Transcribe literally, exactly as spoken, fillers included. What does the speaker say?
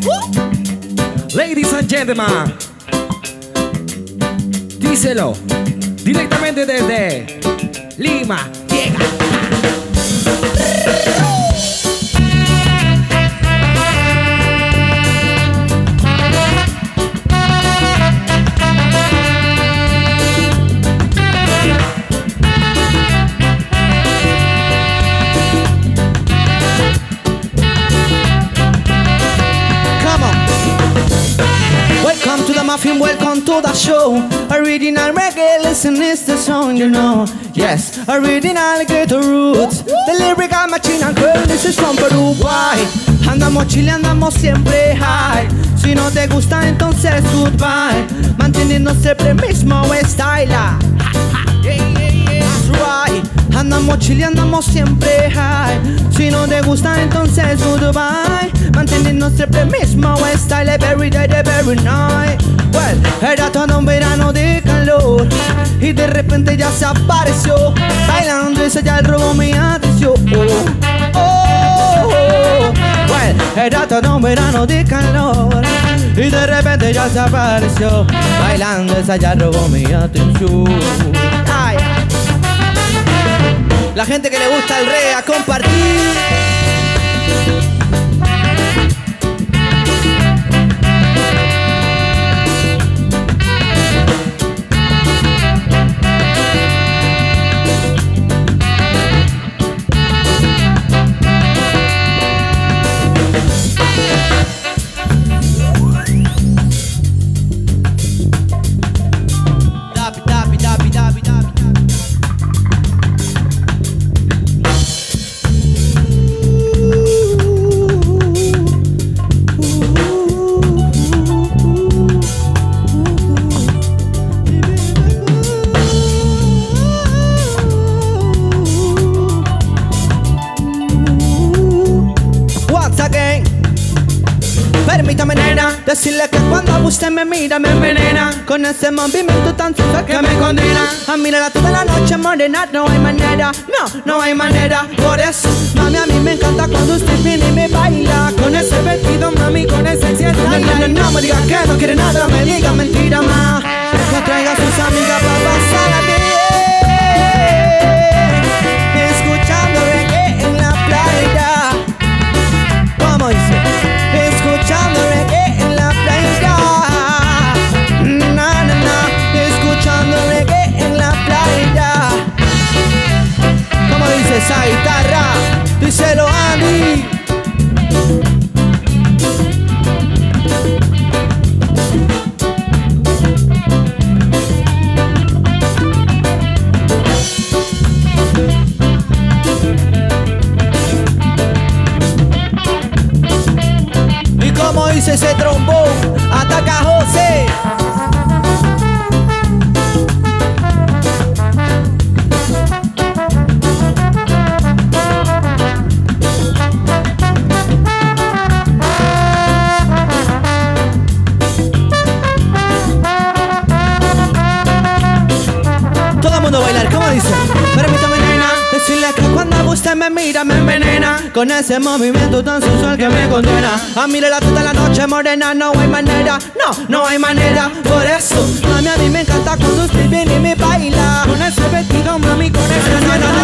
Ladies and gentlemen, díselo directamente desde Lima. Llega. Welcome to the muffin, welcome to the show. Original reggae, listen, it's the song, you know. Yes, original ghetto roots. The lyrical machine and girl, this is from Peru. Why? Andamos chile, andamos siempre high. Si no te gusta, entonces goodbye. Manteniendo siempre el mismo style. Yeah, yeah, yeah. That's right. Andamos chile, andamos siempre high. Si no te gusta, entonces goodbye. Manteniendo siempre el mismo style, every day, every night. Well, era todo un verano de calor y de repente ya se apareció bailando y se ya robó mi atención. Oh, oh, oh. Well, era todo un verano de calor y de repente ya se apareció bailando y se ya robó mi atención. Ay. La gente que le gusta el reggae a compartir. Permítame, nena, decirle que cuando usted me mira me envenena con ese movimiento tan suave que me condena a mirarla toda la noche morena. No hay manera, no, no hay manera. Por eso, mami, a mí me encanta cuando usted viene y me baila con ese vestido, mami, con ese cierre. No, no, no, no me diga que no quiere nada, me diga mentira más. Que traiga a sus amigas para pasar a bien, escuchando reggae en la playa. ¿Cómo dice? Escuchando reggae en la playa. Na, na, na. Escuchando reggae en la playa. ¿Cómo dice esa guitarra? Díselo, Andy. Como dice ese trombón, ataca a José. Todo el mundo a bailar, ¿cómo dice? Permítame, nena, decirle que cuando usted me mira me envenena con ese movimiento tan sensual que me condena a mirarla toda la noche morena. No hay manera, no, no hay manera. Por eso, mami, a mí me encanta cuando usted viene y me baila con ese vestido, mami, con ese... No, no, no,